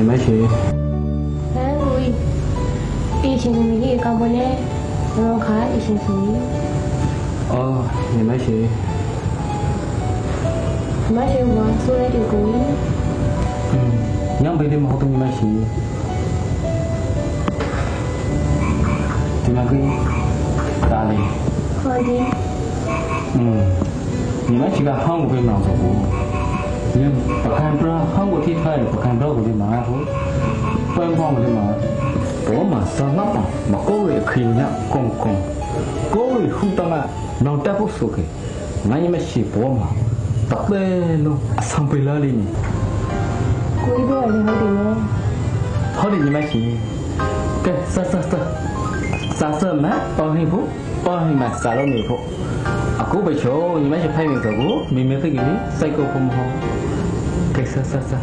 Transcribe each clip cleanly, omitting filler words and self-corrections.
没去。 哎，我以前没去搞过嘞，我看以前去。 哦，你没去。 没去过，所以就故意。 娘辈的嘛，好多你没去。你们可以打理。 好的。 你们去个韩国被忙死过。你不看不着韩国体态，不看不着我的妈说，不看我的妈。我嘛上那帮，嘛各位可以呢，公，各位互动啊，能带不说的，那你们去播嘛，特别咯，上辈了哩呢。 故意不要的好的呢。 好的你们去，给啥嘛，包幸福，包幸嘛，啥都没有。Aku baca, ni macam payung aku, memang tu gini, saya kau pemohon. Kisah.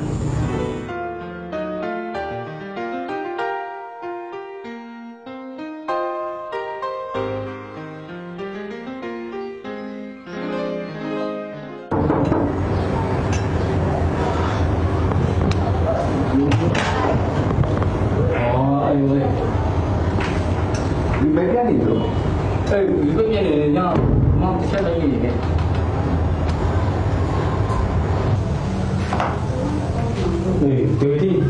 Oh, ayo. Di bagian itu. Di bagian ini yang mau siapa ini? Jadi,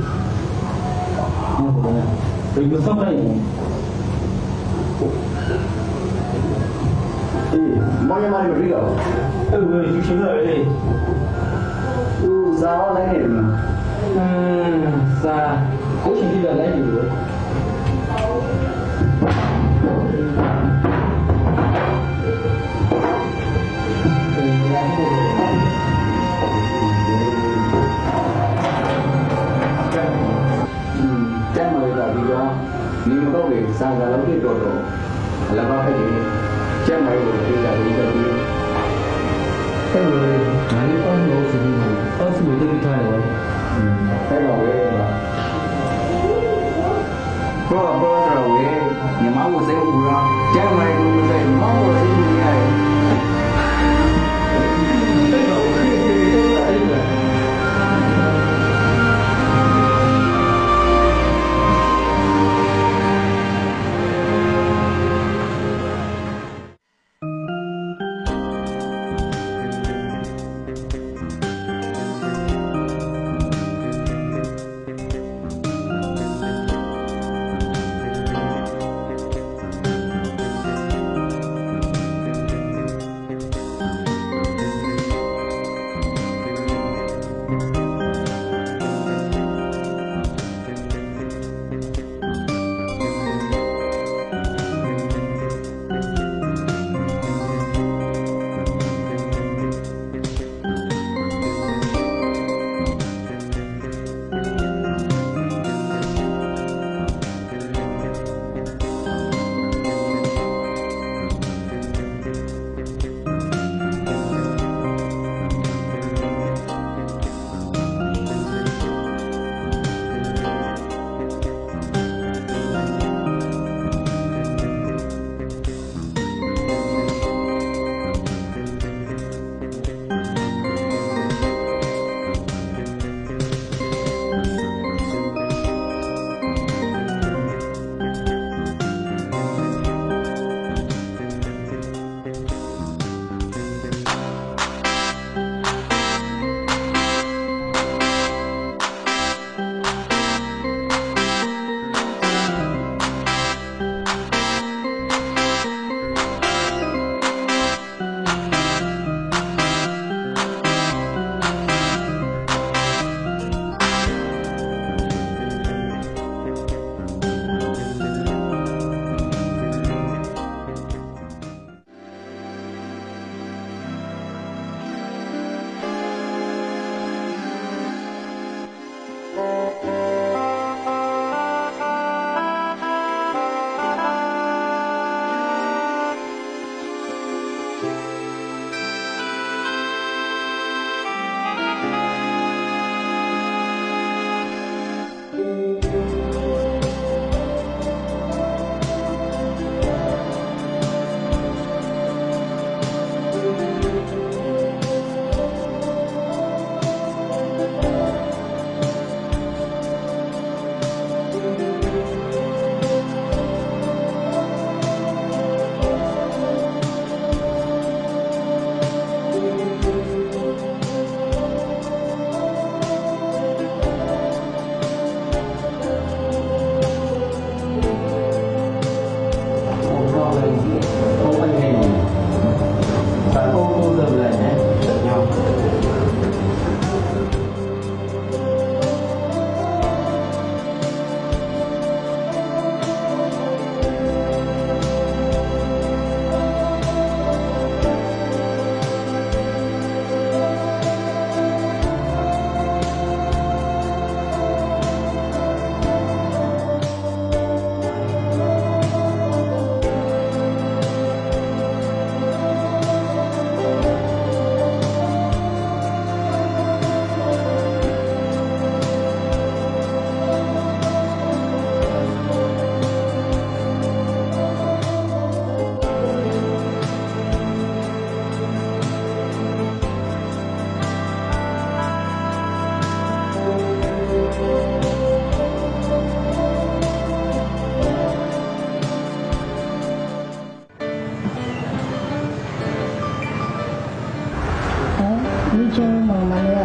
itu sampai ini. Mana beri kau? Itu sini ni. Sawa lagi ni. Kau sini dah lagi tu. Ni kau ni sangat lagi tu. Lepas ni, jangan main lagi jadi. Nanti pun mau sini, semua tu kita ada. Kalau we, kalau we, ni mahu saya pulang. Jangan main dulu saya mahu saya pulang.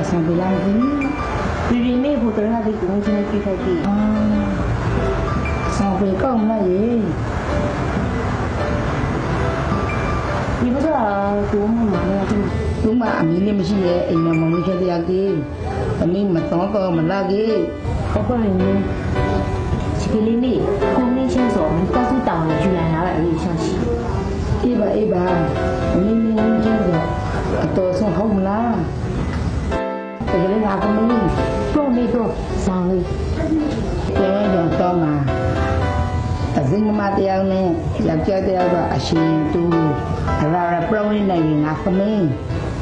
ဆောင်ပြလာပြီဒီမေဖို့တရဟာဒီကိုကျွန်တော်ပြထိုက်ပြီဆောင်ပြကောင်းမလားရေဒီဘက်ကကိုမမလည်းဒီသူမအမီးလေးမရှိရဲ့အိမ်မှာမမခဲ့တရားကြီးအမီးမတော်တော့မလာကြီးဟုတ်ပါရင်ဒီကလေးလေးကိုမင်းချင်းစောမတက်စုတောင်းယူလာတာအရေးရှောင်းရှိအေးပါအမီးလေးချင်းစောအတော်ဆုံးဟုတ်မလားတကယ်လည်းငါကမင်းတော့မေတော့ဆောင်လေးတဲတော့မှာအစင်းမတရားနဲ့ယောက်ျားတရားကအရှင်တူအရာပြဝင်းနိုင်ငါကမင်း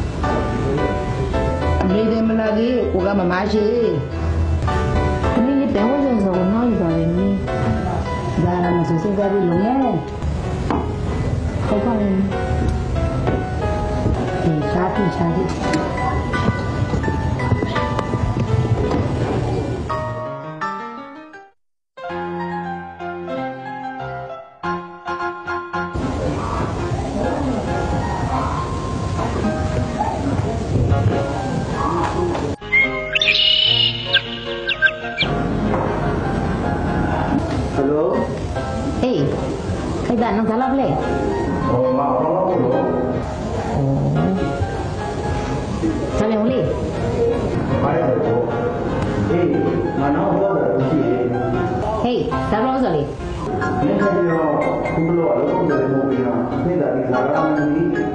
အမေတယ်မလာကြီးကိုကမမရှိဒီနေ့ဘယ်ဝန်းကျင်ဆိုတော့ယူပါလိမ့်မည်ဒါမှမဆိုစိတ်ကြပြီးလုံးရဲ့ဟုတ်ပါရင်ဒီရှားပြီးဒါနော်ဒါလောက်လေဟောမအောင်လို့ဆမ်းလုံးလေးဘာလဲတော့အေးငါနောက်တော့ရှိတယ်ဟေးဒါတော့ဆိုလေဒီကနေ့တော့ဘုလို့အလုပ်လုပ်နေတယ်နေတာဒီလာရမယ်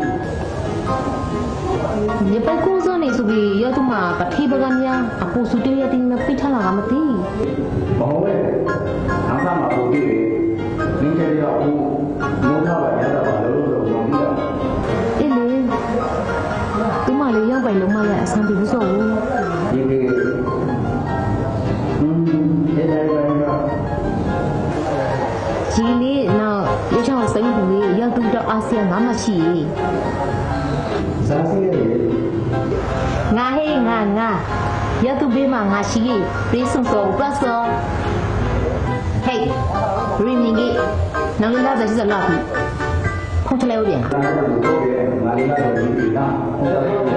ဒီပတ်ကူစနေဆိုပြီးရတော့မှာပတိပကညာအပူစုတေးရတင်မပိထားလာမသိဘာဟုတ်လဲအမှန်မှာပို့ပြီးနင်းကြရအောင်လုံးဝပါရတာပါလို့ပြောပြီးတာအေးလေဒီမလေးရောက်ပိုင်လုံးမရအဆန်ပြဘူးဆိုဘူးဒီဒီဒီတိုင်းပါတော့ဒီလေးနော်ရချောင်းစိမ့်ဘူးလေရောက်တော့အာဆီယံငါမှရှိစားစီရဲ့ငါဟေးငါရောက်သူဘေးမှာငါရှိပြေးဆုံးတော့ပတ်စောဟေးရီမင်းကြီးနောက်လာတဲ့စလာပြီခုထလဲဦးပြန်ငါလေးကတော့ဒီပြီလားဟုတ်တယ်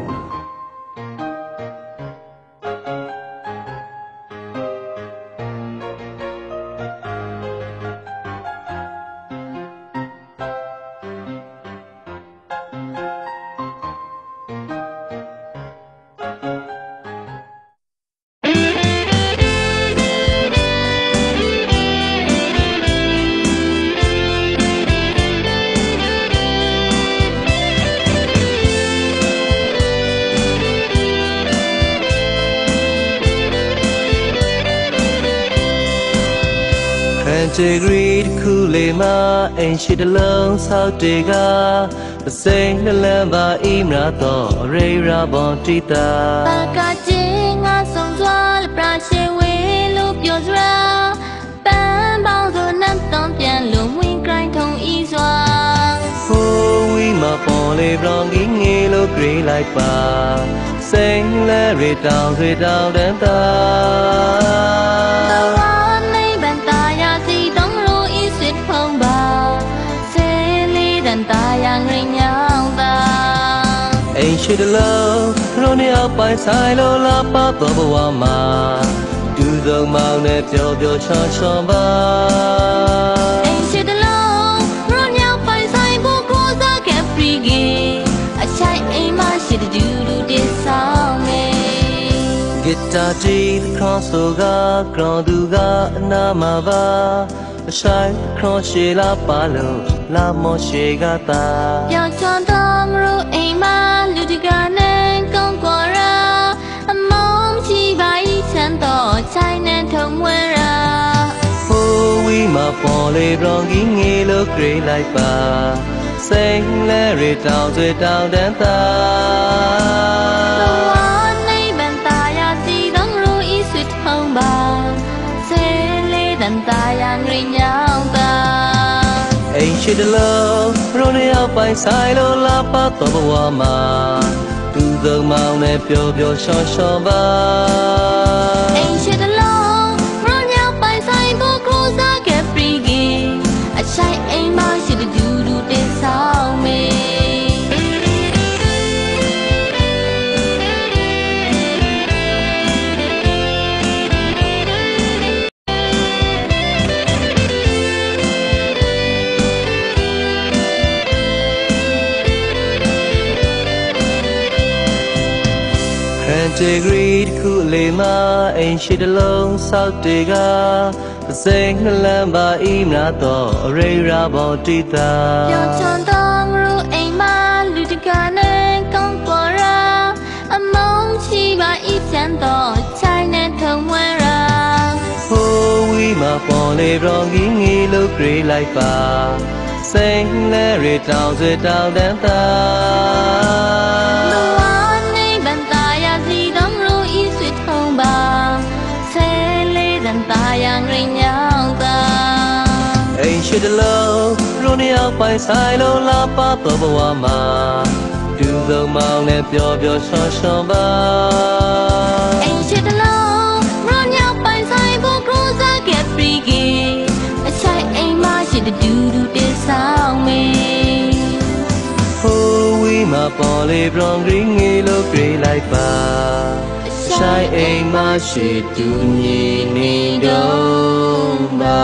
ချေဂရီတခုလေးမှာအိမ်ရှိတလုံးဆောက်တေကပစိမ့်လလန်ပါအိမ်ရာတော့ရေရာဘောင်တီတာပါကကျင်းငါဆုံးသွားလပရာရှိဝေလို့ပြောစရာပန်းပေါင်းစုံနဲ့တောင်းပြန်လို့ဝင်ကြိုင်းထုံဤစွာဟိုဝီမှာပေါ်လေဘလောင်ကြီးငေလို့ကြွေးလိုက်ပါစိမ့်လဲရေတောင်တန်းတာအိမ်ရှိတလုံးရိုးနေအောင်ပိုင်ဆိုင်လို့လာပါတော့ဘဝမှာဒူးစုံမောင်းနဲ့ပျော်ပျော်ချောချောပါအိမ်ရှိတလုံးရိုးနေအောင်ပိုင်ဆိုင်ဖို့ကိုစားခဲ့ဖရီဂီအချိုင်အိမ်မရှိတဲ့ဒူးဒူးတစ်ဆောင်နေဂီတာတီးခရော့ဆိုကဂရောင်းသူကအနာမှာပါအဆိုင်ခရော့ရှေလာပါလို့လာမောရှေကတာပြောင်းချွန်တော်မလို့အိမ်မှာလူတကာနဲ့ကောင်းကွာရာအမောင်ရှိပါ၏ချမ်းတော်ချိုင်းနဲ့ထုံမွေးရာဟိုဝီမှာပေါ်လေဘလောင်ကြီးငေလို့ကြွေးလိုက်ပါစိမ့်လဲရေတောင်တန်းတာနေဘန်တာယာစီတော့ရူဤဆွတ်ဟုံးပါဆေးလေးတန်တာယာငရညောင်းတာအိမ်ရှိတလုံးရိုးနေအောင်ပိုင်ဆိုင်လို့လာပါတော့ဘဝမှာသူသုံးမောင်နဲ့ပျော်ပျော်ရှော့ရှော့ပါအိမ်ရှိတလုံးရိုးနေအောင်ပိုင်ဆိုင်ဖို့ကိုစားခဲ့ဖရီဂီအချိုင်အိမ်မရှိတဲ့ဒူးဒူးတစ်ဆောင်မေ degree ku le ma ain shi de long sao de ga sing lam ba imna to ray ra bo ti ta yo chon dong ru ain ma lu de ga ne kong kwa ra among chi ba i chan to chai ne thong wa ra ho wi ma pon le rong gi ngi lu kri lai pa sing le re tao se tao dan ta Ain't shit alone, running out by side, oh, la papa, ma. Do the mountain and your shon ba. Ain't shit alone, run out by side, book rules, I get freaky. A shy ain't my shit to do this sound me. Oh, we my poly from ring, look great like ba. Shy ain't my shit to need ba.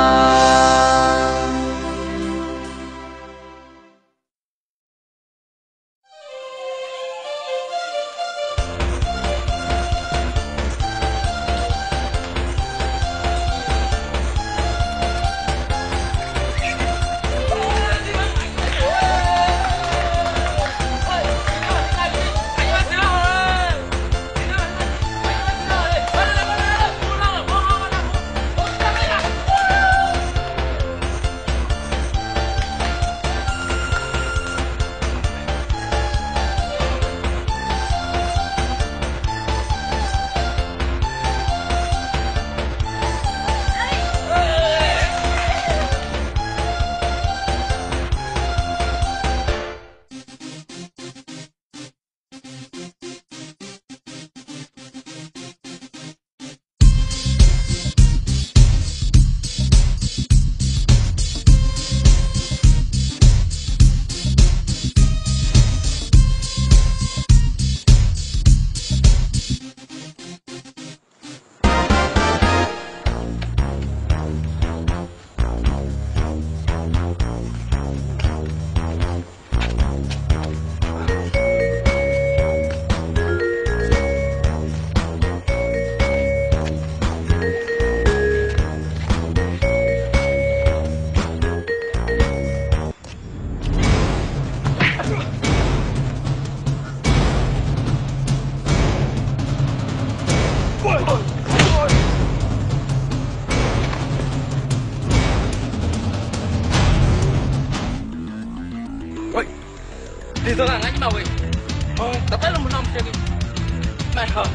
Đi tôi là ngay màu vậy. Tập tới là một năm chơi đi. Mẹ hả?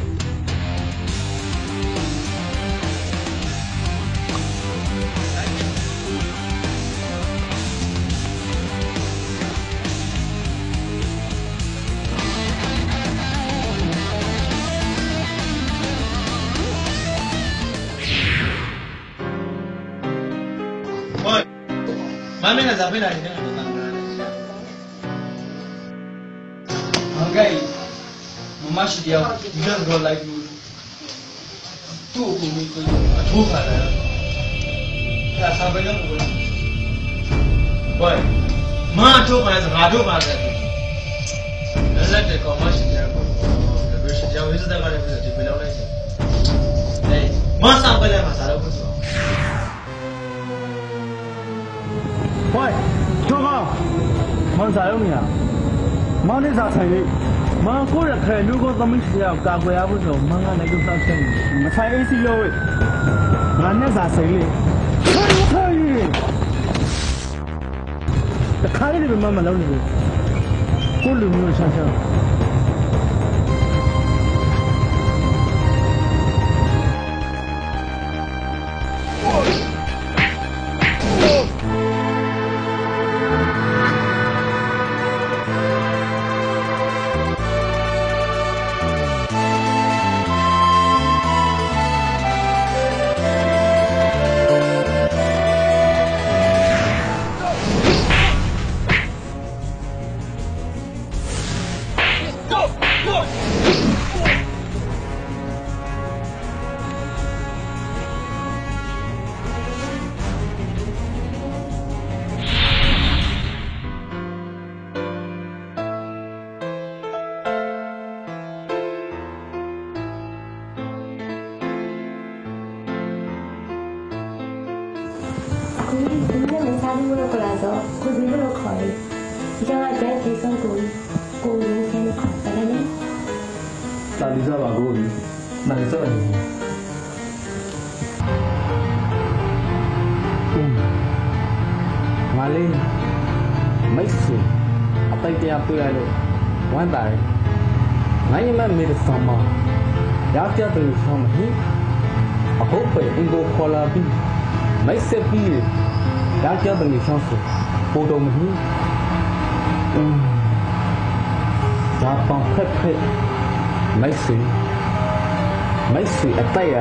Ôi, má mình là giả với này thì okay, mama shi dia don't go like you. Tu ko mi ko thu phải là. Ta sao bây giờ ko. Boy, ma thu phải là ga thu phải là. Là cái con ma shi dia ko. Cái shi dia với ta mà bây giờ thì phải lâu này chứ. Đây, ma sao bây giờ mà sao đâu có. Boy, thu không? Món sao không nhỉ? Món này sao thành mà cô là thầy lúc có tâm trí nào cả quay áo rồi mà ngay này cũng sao thành mà thay AC rồi mà này sao xây lên thầy ta khai đi mà lâu rồi cô lười người sao sao နဲ့မစားဘူးလို့ခေါ်လာတော့ကိုကြီးလို့ခေါ်တယ်ဒီကြောင့်အကျဉ်းထိဆုံးကိုရင်းချင်းခေါ်တယ်လေတာဒီစားပါကိုနိုင်စားတယ်ငါလေးမိတ်ဆွေအတိုက်တရားတွေ့ရလို့ဝမ်းသာတယ်ငါညမမေးတဲ့ဆောင်မရောက်ကြတယ်ဆောင်မဟိအဟုတ်ပဲအင်ကိုခေါ်လာပြီးမိတ်ဆက်ပြီးရောက်ကြတယ်ဆောင်စပို့တော်မဟိဂျာပန်ဖက်ဖက်မိတ်ဆွေအတိုက်ရ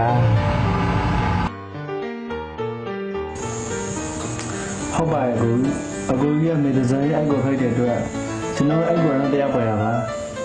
ဟုတ်ပါရဲ့အကူကြီးကမေတ္တာဆိုင်အိုက်ကိုဖိုက်တဲ့အတွက်ကျွန်တော်အိုက်ကိုတော့တရားပေါ်ရပါ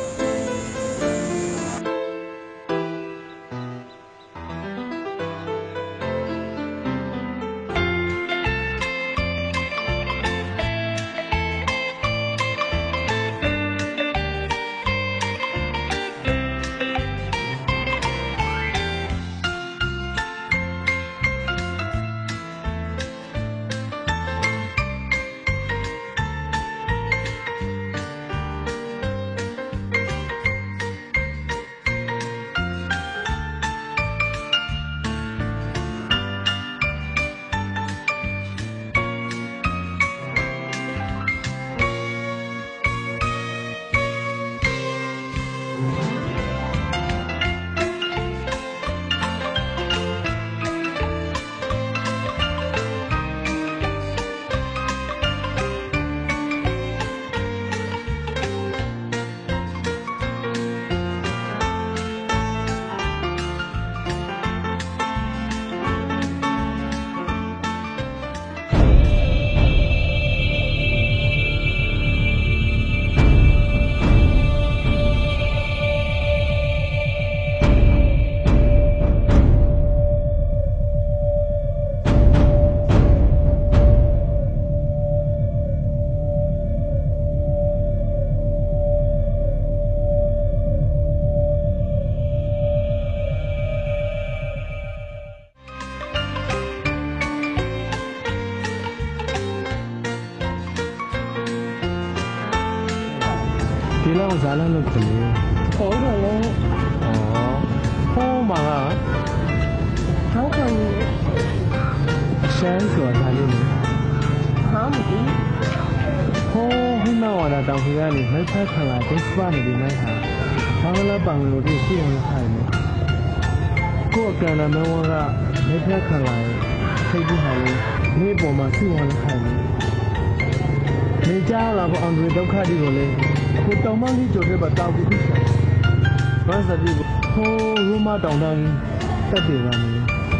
ဒီလောက်ဇာလန်လို့ခင်ဗျာဟုတ်တယ်လေဟောမှာဟောကောင်ရှမ်းဆိုတာလေးလေဟာမဒီဟိမဝါဒတောင်ကြီးကနေမိုက်ဖက်ခံလာဒိစပါနေဒီနိုင်ဟာဘာမလားပန်လို့ဒီရှိအောင်ခိုင်းနေကိုယ်ကံနာမဝကမိုက်ဖက်ခံလာစိတ်ကြီးဟာလေဒီပေါ်မှာရှိအောင်ခိုင်းနေနေကြလာဖို့အန်ဒရီဒုက္ခဒီကိုလေကိုတောင်မကြီးကြိုတဲ့ပါတောက်ပြီးဘာစတိဟိုရူမတောင်တန်းတက်တယ်ပါမယ်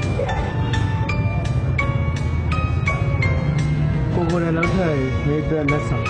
ကိုကိုလည်းလောက်ထည့်နေတဲ့လက်ဆောင်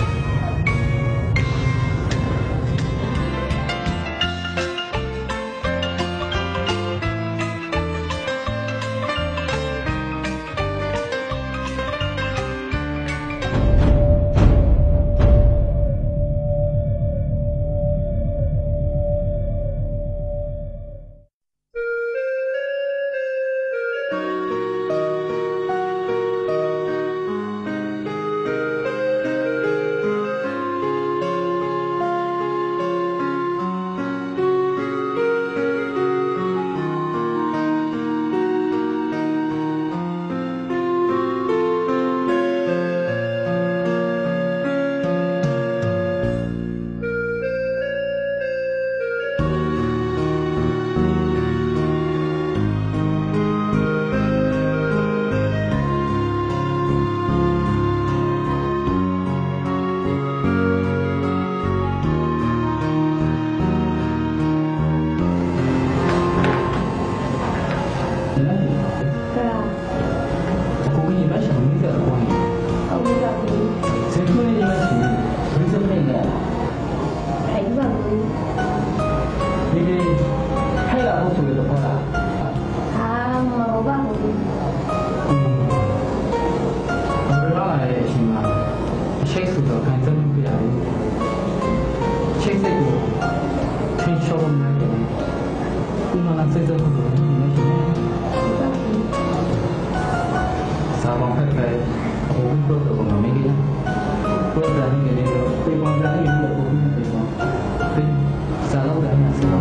စ Sabang pepe, mungkin pro tu kau mami kita. Pro dah ni ni lo, pebang dah ni lo, mungkin pebang. Tapi salah dah ni asal.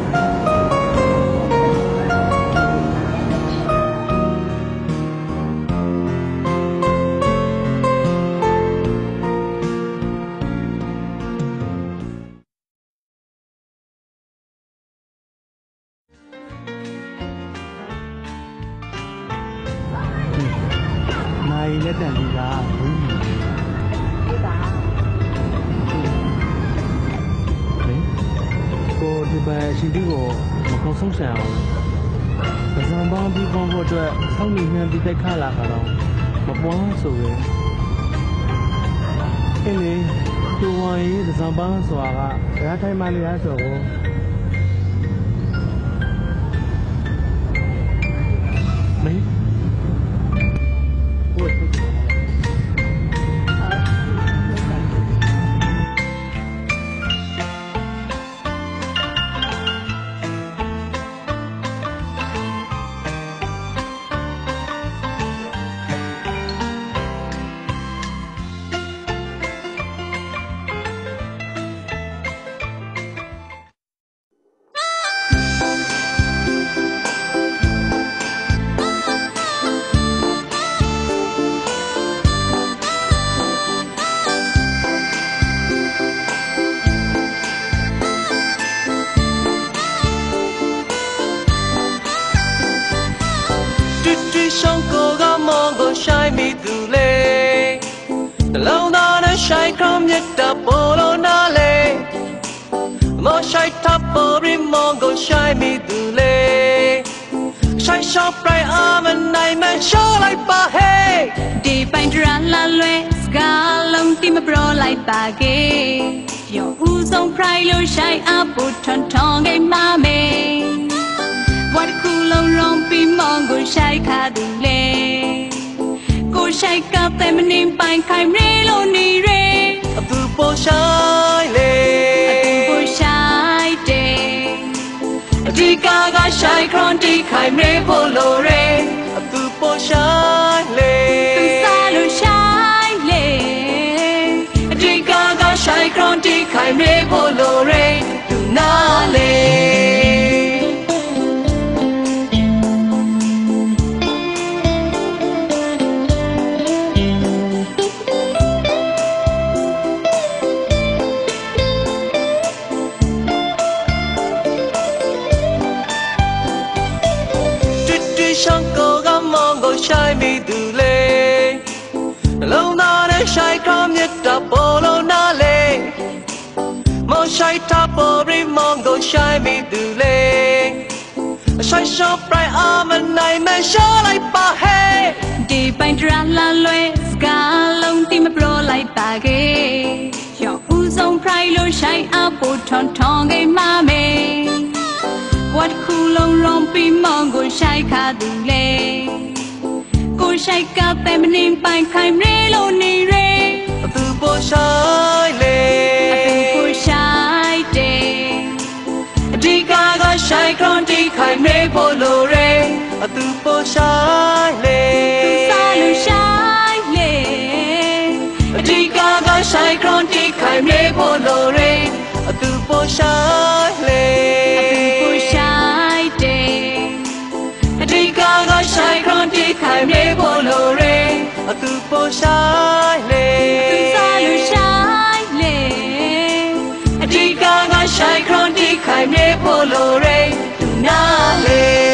Nai let dan juga. Ko di ba shin bi ko ma ko song shan ao. Ba sang bang bi bang ko twa sang ni hyan bi tai kha la ka lo. Ma pwa so we. Ke le tu wa yi da sang bang so ga ya thai ma le ya so ko. Mấy Sông cô gà mong cô shai mi tu lê lâu đó nó shai không nhất đập bồ lô na lê mong shai thắp bồ ri mong cô shai mi tu lê shai shop rai amen này men show lại ba hey đi bay ra la lue ska long tim bro lại ba ge yo u song prai lo shai up thon thong ge ma me what cool long pi mong go shai kha du le go shai ka te manin pai khai re lo ni re tu po shai le tu po shai de đi ca ga shai kron đi khai re po lo re tu po shai le tu sa lo shai le đi ca ga shai kron đi khai re po lo re tu na le Sông cô gà mong cô shai mi tu lê lâu na để shai không nhất đập bồ lâu na lê mong shai thắp bồ ri mong cô shai mi tu lê shai shop rai amen này men show lại ba hey đi bay ra la lue ska long tim bro lại ba ge yo u song prai lo shai up thon thong ge ma me what cool long pi mong go shai kha du le go shai ka te manin pai khai re lo ni re tu po shai le tu po shai de đi ca ga shai kron đi khai re po lo re tu po shai le tu sa lo shai le đi ca ga shai kron đi khai re po lo re tu po shai le đi ca ga shai kron đi khai re po lo re tu po shai le tu sa lo shai le đi ca ga shai kron đi khai re po lo re tu na le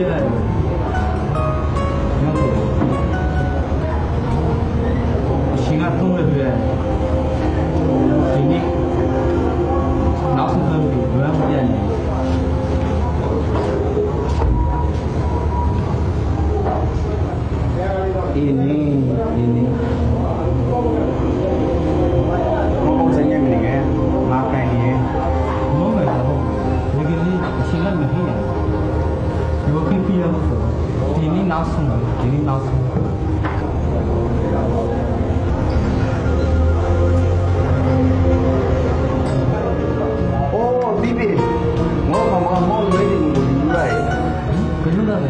ရတယ်နော်ရှင်ကသုံးရပြဒီနေ့နောက်ဆုံးပြီးဘယ်မှာပြန်နေini mau saya ni kan makan ni mau nggak tahu begini singan mungkin ya dua kali ya ini langsung oh bibi mau lagi mulai benar tak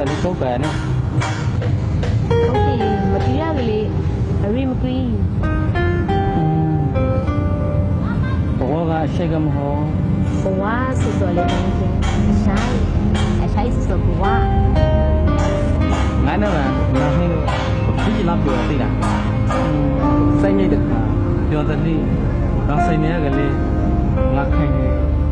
လေးတော့ပဲနော်ဟုတ်ပြီမတီးရကလေးအရီမကွီဘောကအရှိတ်ကမဟုတ်ဘဝဆိုတော့လေတိုင်းချင်းအဆိုင်ဆိုဘဝငါနဲ့ကငါဟင်းလို့ဒီလောက်ပြောသိတာစိတ်ညစ်တဲ့ခါပြောတဲ့နေ့တော့စိတ်နေရကလေးငါခိုင်းနေ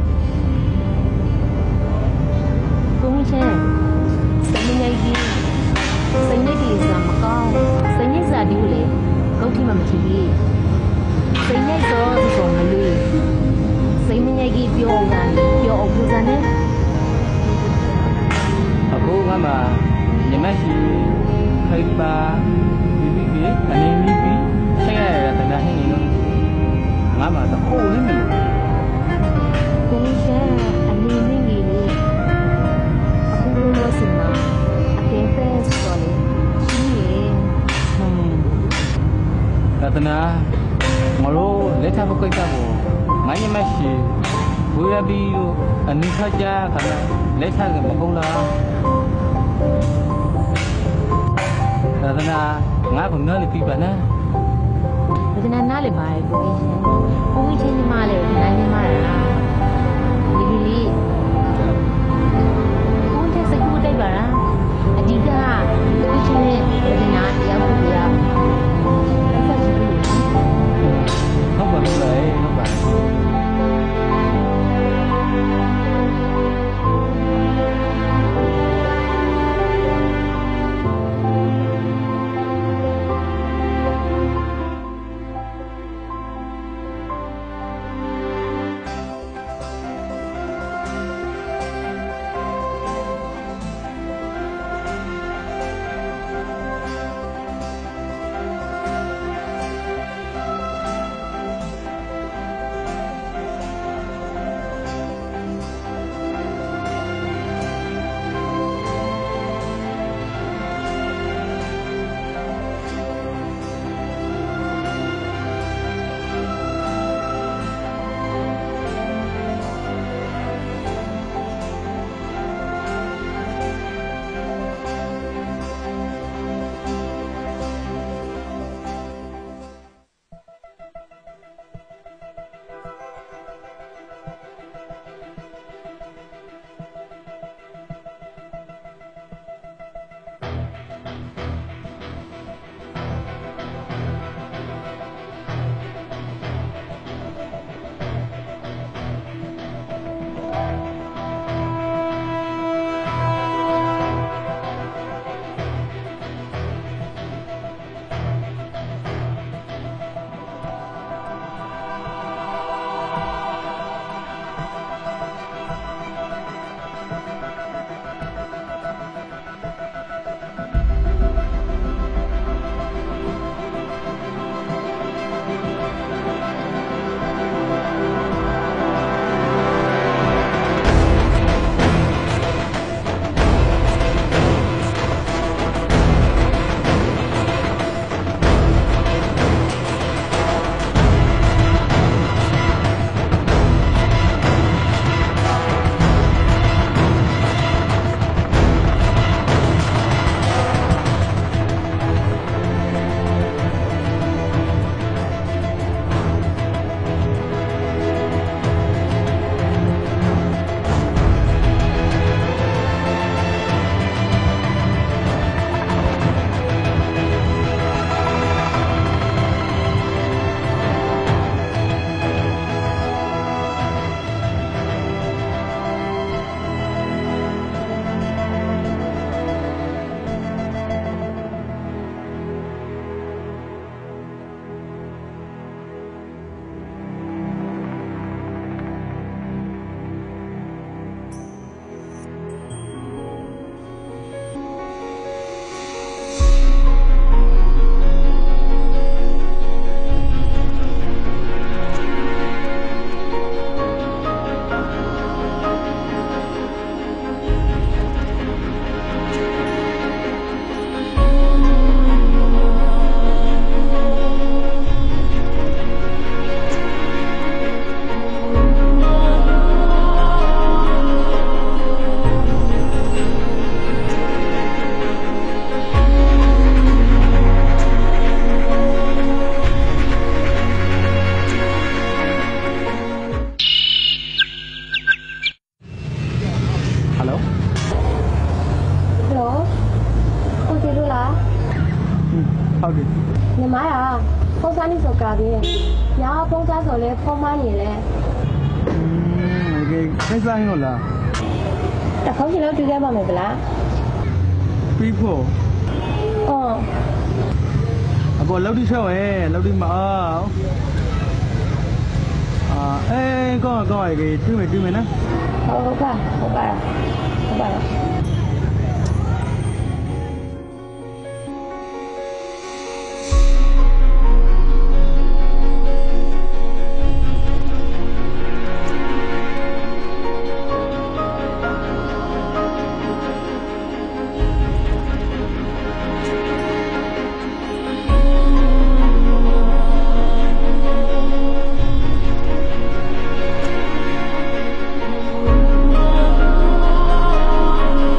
ကိုမချင်းစိတ်ငြိမ်ကြီးစိတ်ငြိမ်ကြီးစမကောင်းစိတ်ငြိမ်စားဒီလေကောက်တိမမချီကြီးစိတ်ငြိမ်တော့ဆိုမလို့စိတ်ငြိမ်ကြီးပြောတာပြောအောင်ပူဇာနေအခုကမှညမရှိခိတ်ပါပြီးအနေပြီးဆက်ရတဲ့တနာဟင်းနေလို့ငါမှတော့ဟိုလည်းမလို့ကိုမချင်းအနေနဲ့ကြီးလေအခုလို့စင်နာအကဲဖဲဆိုလေရှိနေတနာမလို့လက်ထပ်ကိစ္စကိုငါညမရှိဘူရဘီတို့အနိခကြခါလက်ထပ်ကမကုန်လားတနာငါကနော်လေးပြပါနာဘယ်နဲ့နားလဲပါကိုကြီးချင်းညီမလေးနားညီမလားဒီလေးကိုကြီးစကူတိုက်ပါလားအဓိကကိုကြီးချင်းဘယ်နာတရားကိုပြရဆက်ကြည့်လို့ဟုတ်ပါလို့လေဟုတ်ပါကဟုတ်တယ်ညီမကဖုန်းစားနေဆိုကြပြီညာဖုန်းစားဆိုလဲဖုန်းမနေလဲโอเคစိတ်ဆိုင်လို့လားတခေါက်ချင်လို့တွေ့ခဲ့ပါမယ်ဗလားပြီးဖို့အော်အပေါ်လောက်တိချောက်ရဲ့လောက်တိမအောင်ကောင်းရေတွေ့မယ်နော်ဟုတ်ပါဟုတ်ပါဟုတ်ပါဟ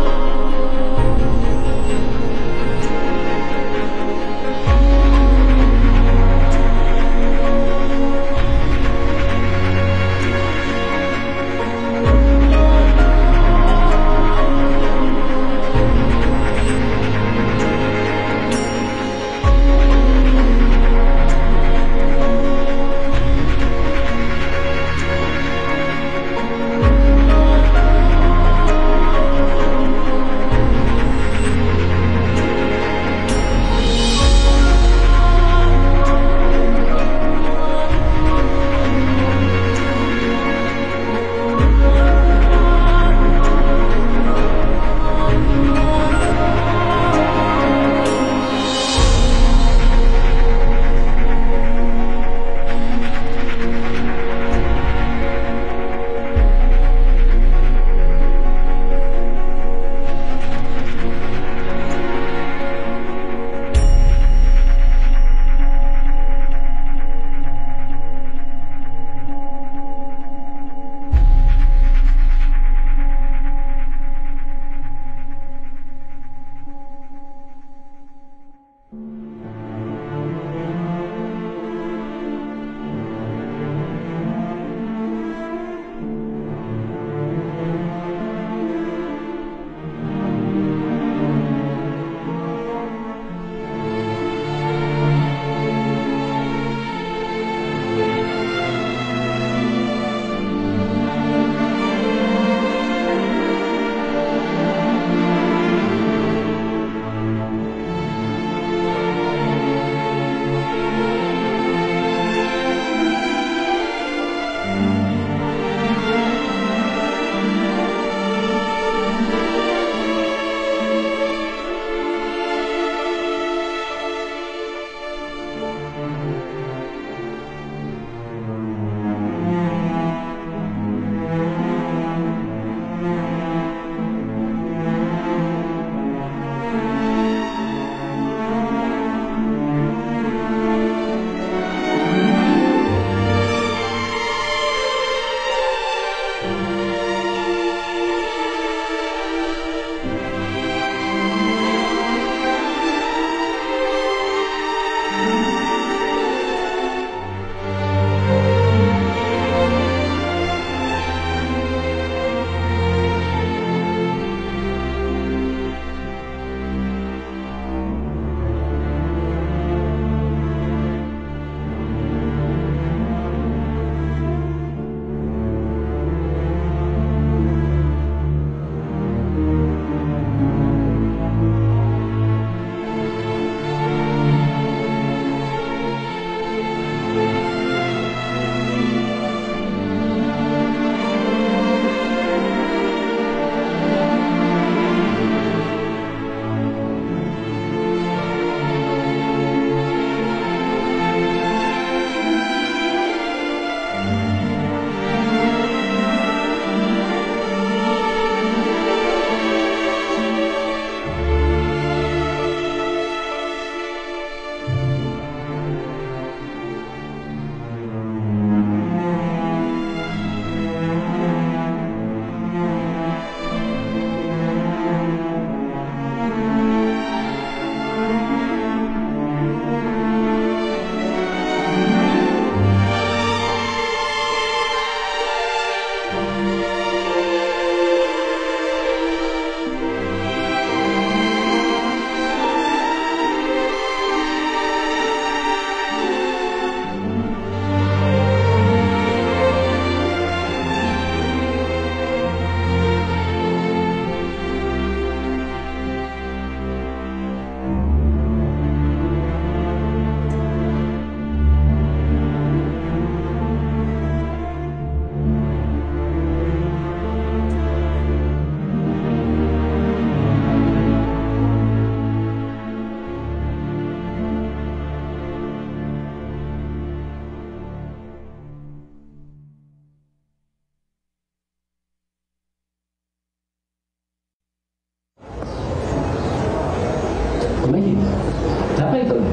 没劲，咱别走。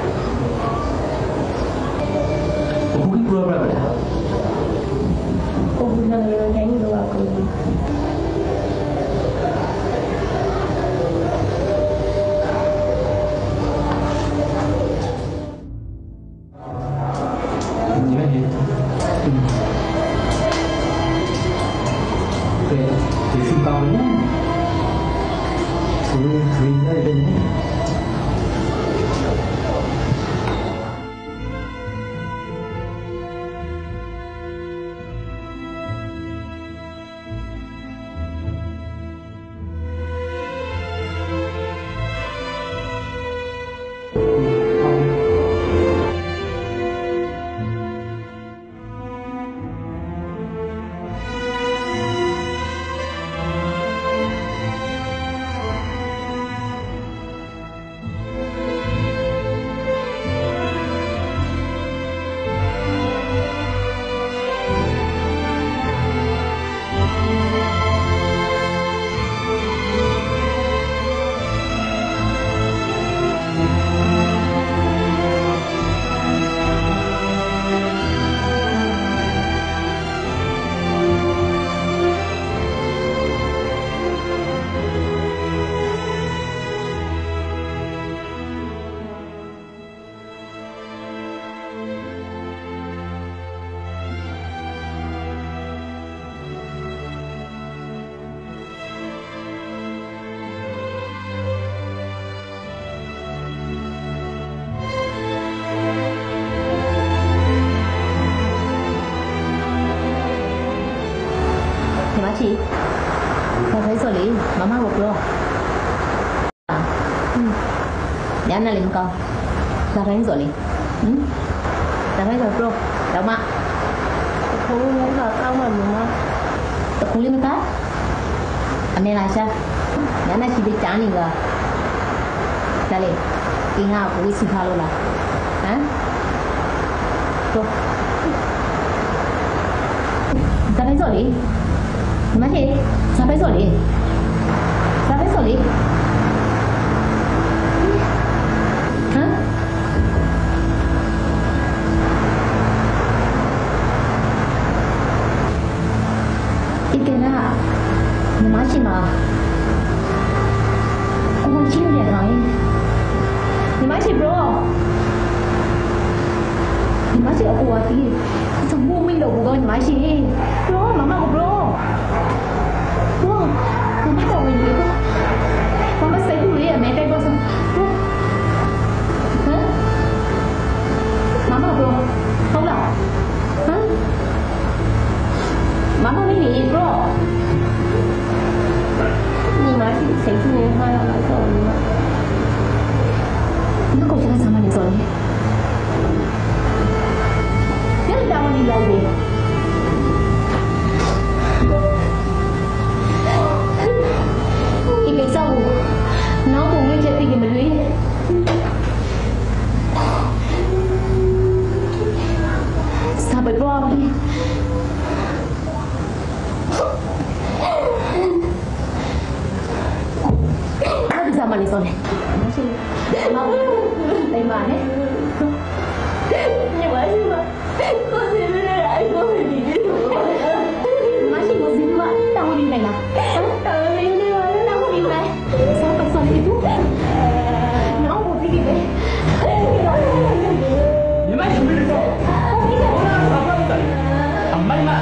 我不会不知道的。 我不能让你都搞定。 你们去。对，这是高的。随在这里。 chị sao thấy xử lý mama một rồi dạ này lên con sao thấy xử lý sao thấy rồi bro đâu mà không muốn là tao mà tập không liên kết anh này là sao dạ này chỉ bị chán gì rồi đây lên đi nào cũng đi xin pha luôn là hả bro sao thấy xử lý Gimana sih? Sampai Soli? Sampai Soli? Hah? Itu na, masih mah. Aku mau cium dia lain. Gimana sih bro? Gimana sih aku hati? Semua mình đâu có gimana sih? Bro, mama aku bro. Bro, mama tahu ini bro. Mama saya dulu ya, mereka bro. Hah? Mama bro, không là? Hah? Mama mới nghỉ bro. Nhưng mà chị thấy thứ này hai là nói rồi. Nó còn chưa sama nih soalnya. Dia udah meninggal deh. Ibig sau nó cùng với chuyện tình mình Luy sao bởi bro đi nó bisa mà đi rồi này mau đây mà đấy nhưng mà con sẽ đưa lại con phải đi masih mau gì mà tao đi này nào tao đi này sao tập soal itu nó mau pergi deh gimana sih bro apa bukan aman mak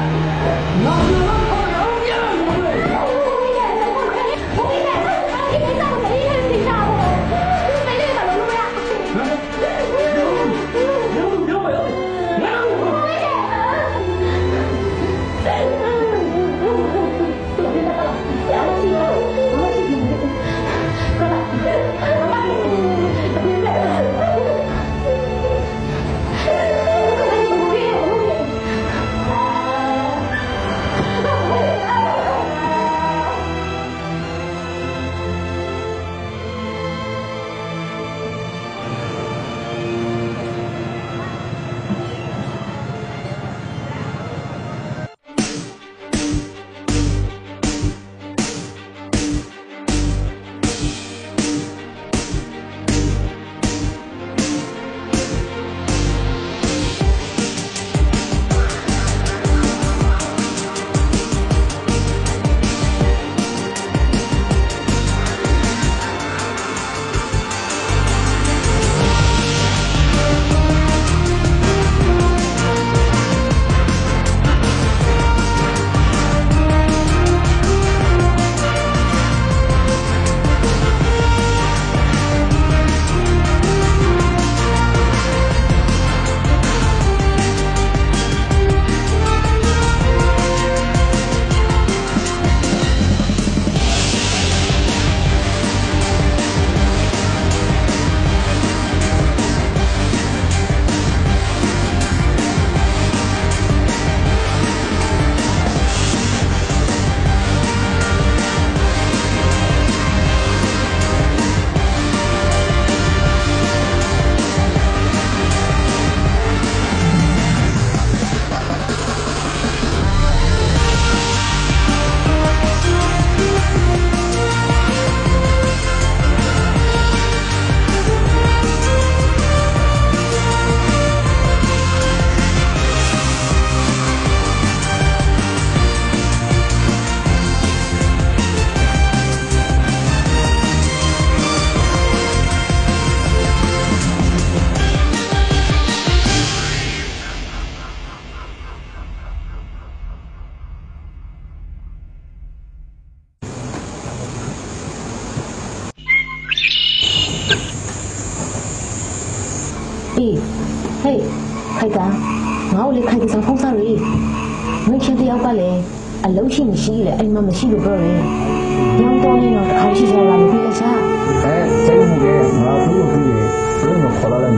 ဟေးခိုက်ကငါ့ကိုလေခိုက်ကစားဖုန်းစားရီမင်းချင်းတယောက်ကလည်းအလုံးရှိမရှိလေအိမ်မှာမရှိလို့ပြောတယ်ညောင်းတော့နေတော့တစ်ခါရှိကြလာလို့ပြရစားစိတ်မှုကငါဘူးဘူးရေဘယ်လိုခေါ်လာလဲ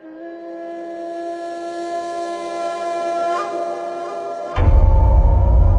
ဟ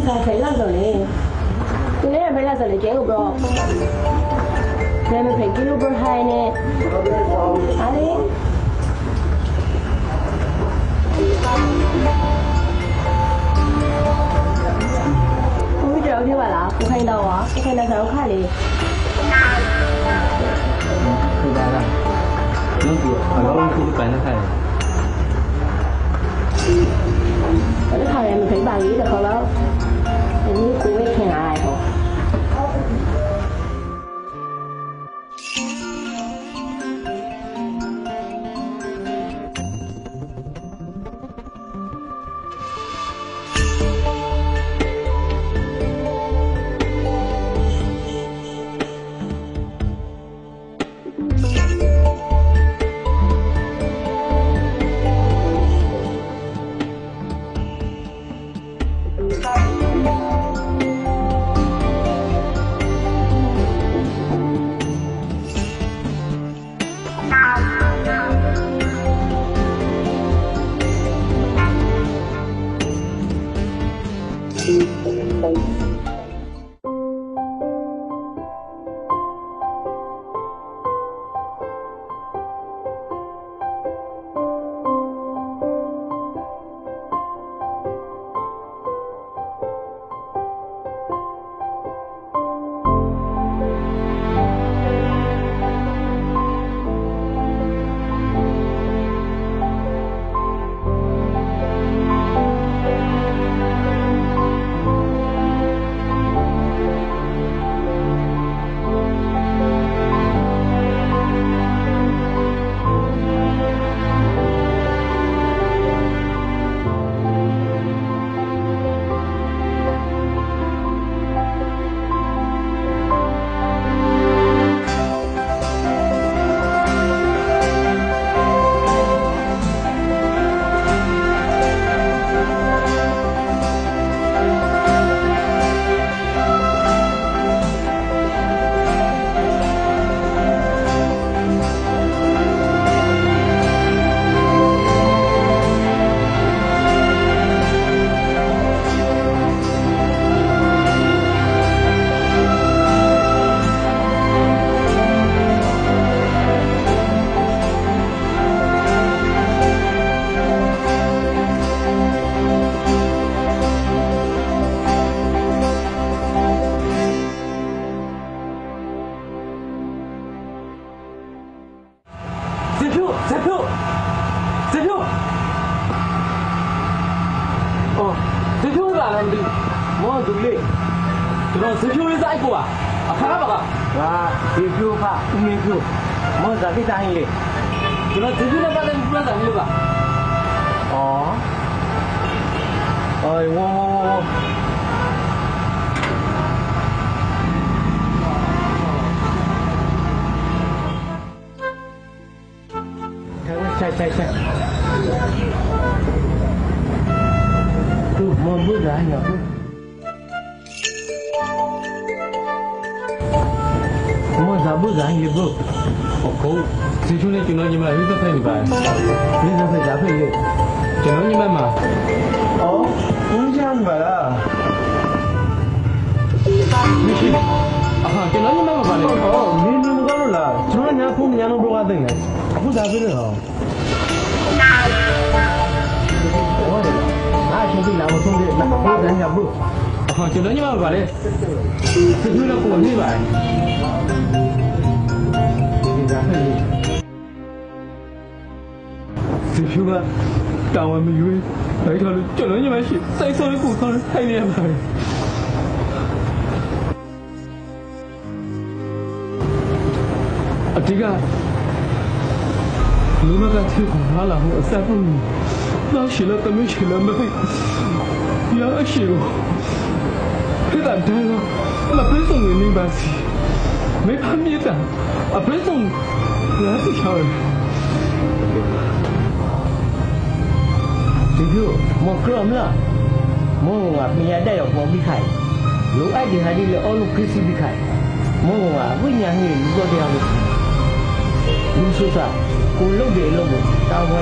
才陪了着嘞，今天陪了着嘞，这个不，咱们陪几路不嗨呢？啊嘞。我们这要去玩了，我看到啊，我看到上看嘞。 回家了，能不？我去赶着看。 我这看人没可以把鱼的好了，你不会看哪来头？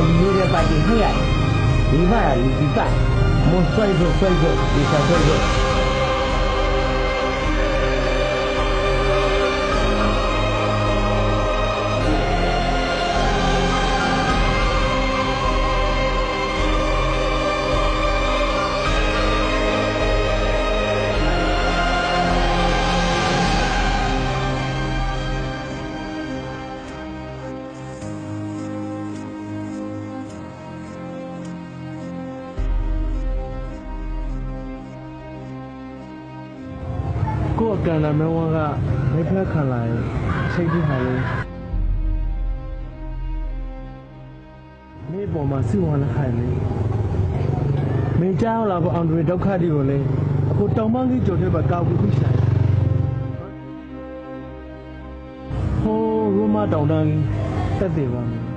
Di mana? Di mana? Mau saya ကိုယ်ကန်လာမဲဝါကမိဖက်ခံလာရင်စိတ်ကြီးဟာလေမိပေါ်မှာစီဝါလာခိုင်လေမင်းကြောက်လာပေါ့အောင်တွေဒုက္ခတွေကိုလေအခုတောင်ပန်းကြီးကြိုတဲ့ဘကောက်ပြီးဆိုင်ဟိုးရမတောင်တန်းတက်တယ်ပါမယ်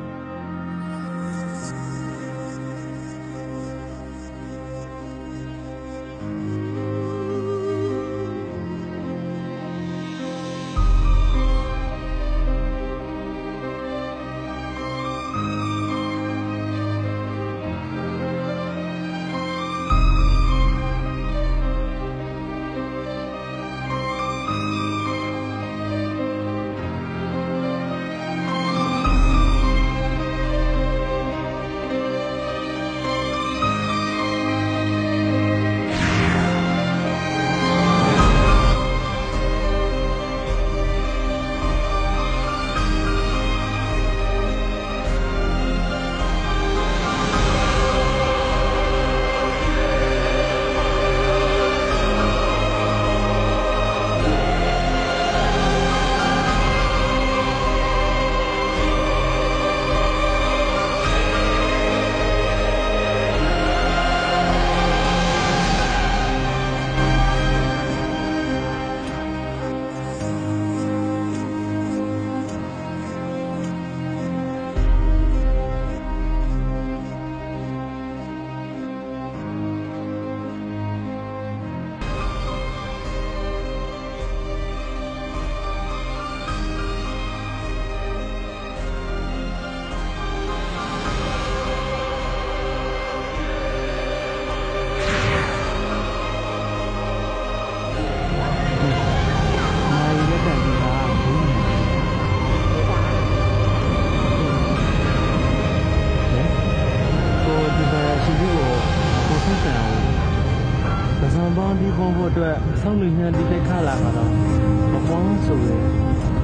အတွက်ဆောင်းလူညံဒီတက်ခလာမှာတော့မပေါင်းဆိုရယ်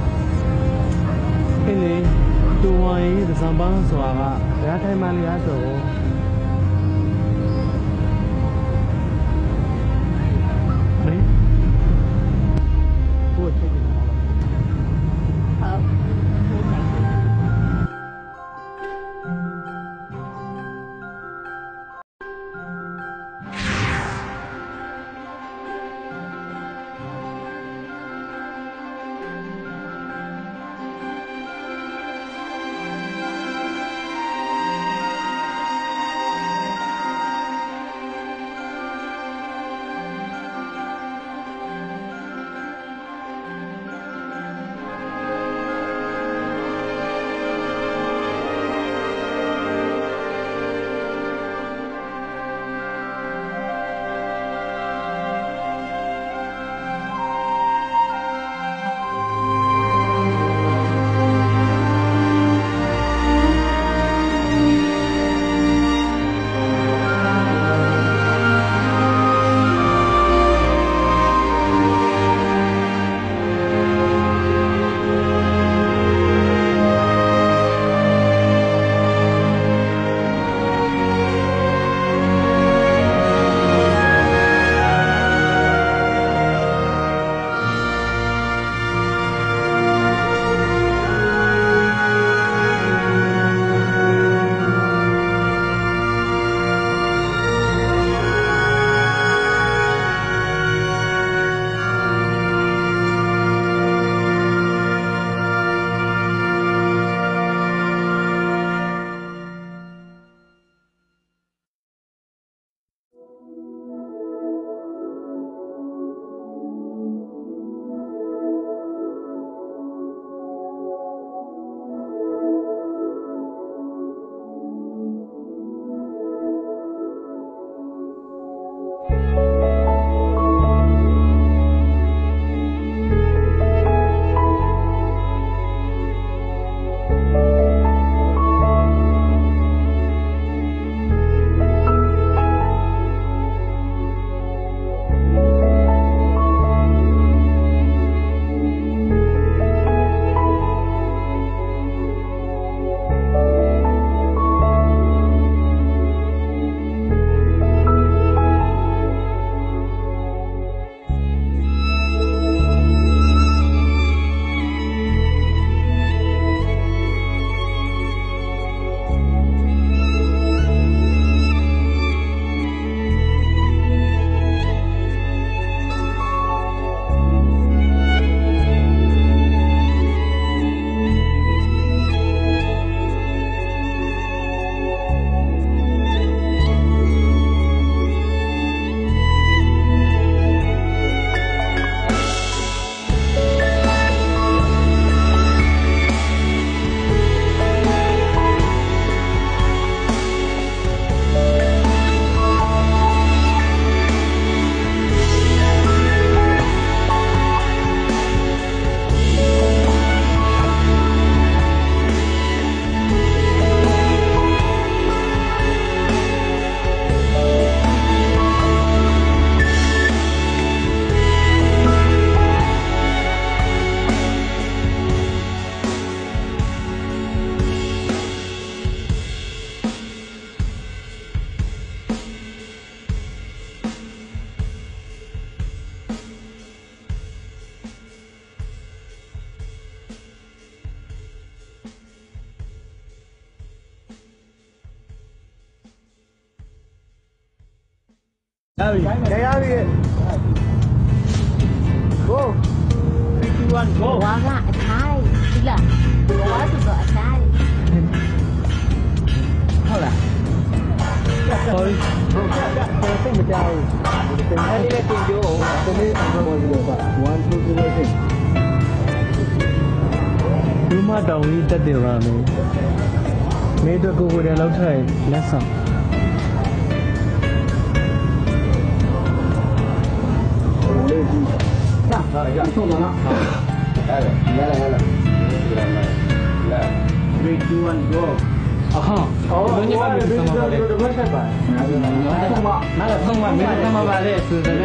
အဲ့လေတူဝိုင်းသံပန်းဆိုတာကဓာတ်ထိုင်မှလျားဆိုမင်းဘို့ချိတ်တယ်ဟုတ်ဝါကအထိုင်ဒီလားဝါဆိုတော့အထိုင်ဟုတ်လား sorry စိတ်မကြောက်ဘူးအဲ့ဒီလည်းတင်ကြိုးဒီနေ့ဘောလို့ပါ1 2 3ဒီမှာတောင်းလေးတက်တယ်ပါမယ်မင်းတို့ကိုယ်တည်းလောက်ထိုင်လက်ဆောင်送到哪？来了，3, 2, 1, go！ 啊哈，你把这个什么吧嘞？那个送吧，没什么吧嘞？是的嘞。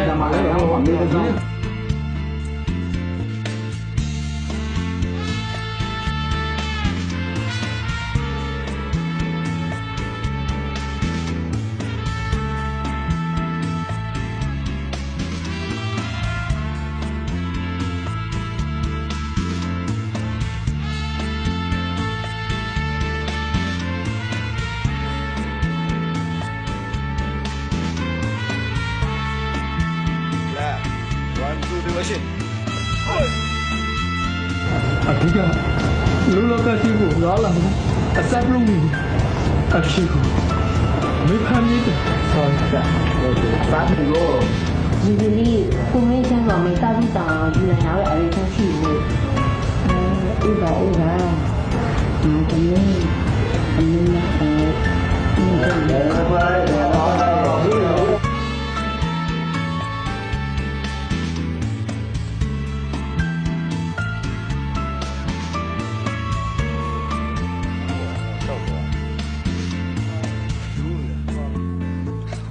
အဓိကလူလောကရှိဖို့ငါလာအစပ်လုံးကြီးအရှိကိုမေဖမ်းနေတဲ့ဆောင်းစားစားပြီးတော့ဒီကလေးကိုမင်းချမ်းကမေတာပြီးတာယူနေရတဲ့အရေးချင်းရှိနေဥပါဒီနေ့အမင်းနဲ့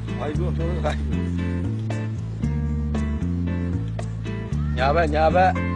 ညာဘက်